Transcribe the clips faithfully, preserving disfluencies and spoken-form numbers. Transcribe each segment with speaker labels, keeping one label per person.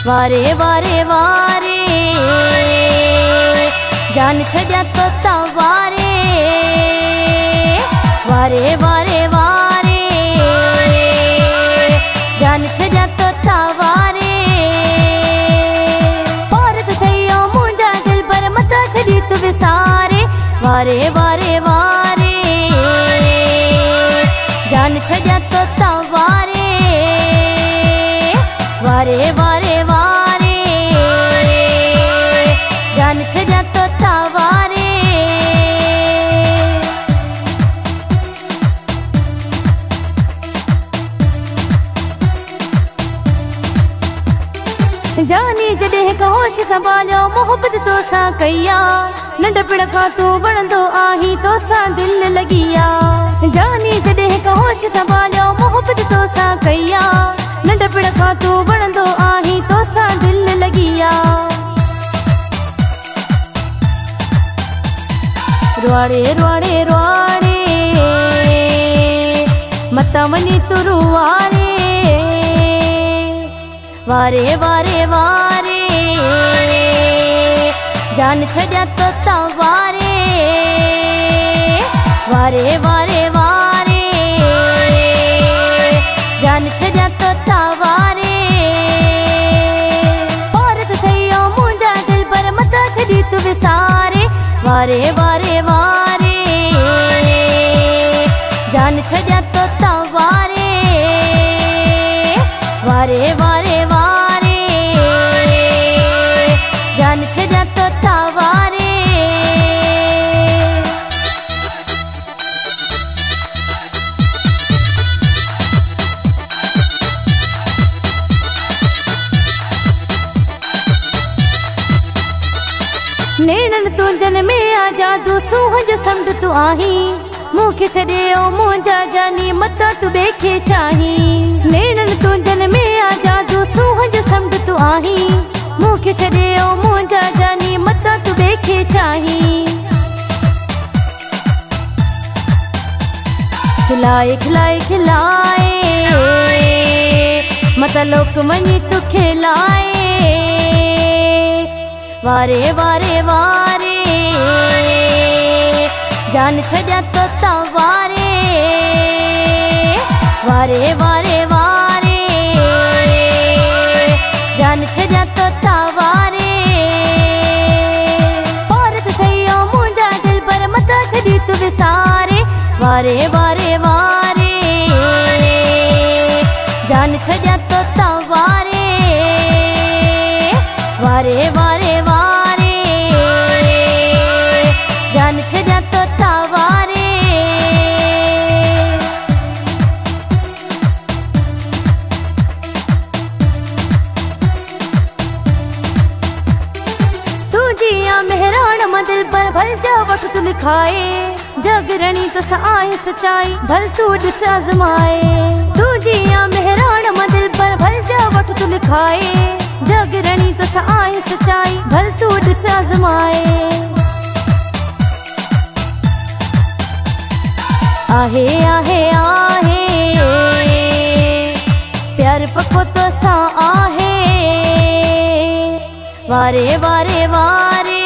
Speaker 1: वारे वारे वारे जान छड्या तो तवारे वारे वारे वारे जान छड्या तो तवारे औरत थईयो मुंजा दिल पर मता छड़ी तू विसारे वारे वारे वारे जान छड्या तो तवारे वारे वारे वारे जान छड्या तो तवारे जानी जॾहिं का होश संभालियो मोहब्बत तो सां कईया नंढपिण खां तूं वणंदो आहीं तो सां दिल लॻिया जानी जॾहिं का होश संभालियो मोहब्बत तो सां कईया नंढपिण खां तूं वणंदो आहीं तो सां दिल लॻिया रुआड़े रुआड़े रुआड़े मता वञी तूं रुआरे वारे वारे वारे जान छड्या तो तवारे वारे वारे वारे जान छड्या तो तवारे औरत थईयो मुंजा दिल पर मता छड़ी तू विसारे वारे वारे वारे जान छड्या तो तवारे वारे वारे वारे जान छड्या तो तवारे नेणन तुंजन में आ जादू सूह जो समुंड तू आहीं मूंखे छॾियो मुंहिंजा जानी मता तू ॿिए खे चाहीं नेणन तुंजन में आ जादू सूह जो समुंड तू आहीं मूंखे छॾियो मुंहिंजा जानी मता तू ॿिए खे चाहीं खिलाए खिलाए खिलाए मता लोक वञी तू खिलाए वारे वारे वारे जान छड्या तो तवारे वारे वारे वारे जान छड्या तो तवारे औरत थईयो मुंजा दिल पर मता छड़ी तू विसारे वारे वारे वारे जान छड्या तो तवारे वारे वारे वारे जान छड्या तो तवारे तू जिया मेहरान दिल पर भल जा वक्त तू लिखाए जागरणी तो आए सच्चाई भल तू ॾिस आज़माए तू जिया मेहरान दिल पर भल जा वक्त तू लिखाए जागरणी तो आए सच्चाई भल तू ॾिस आज़माए आहे आहे आहे प्यार पको तो सा आहे वारे वारे वारे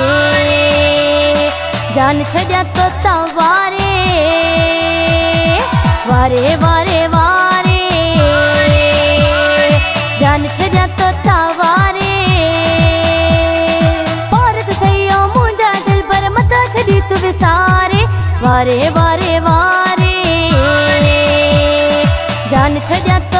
Speaker 1: जान छड्या तो तवारे वारे वारे वारे जान छड्या तो तवारे औरत थईयो मुंजा दिल पर मता छड़ी तू विसारे वारे वारे वारे जान छड्या